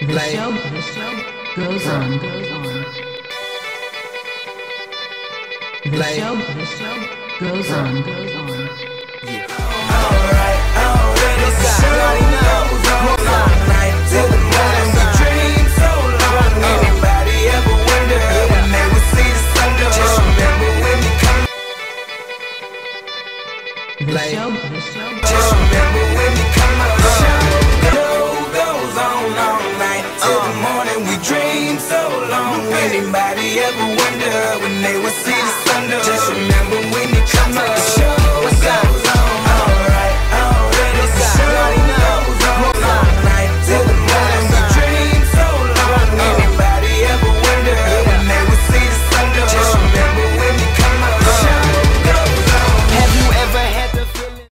The show goes on. The show goes on. Alright, already the show goes on all night till the morning. We dream so long. Anybody ever wonder when they would see the sun? Just remember when you come. Just remember when you come out. The show goes on all night till the morning. We dream so long. Anybody ever wonder when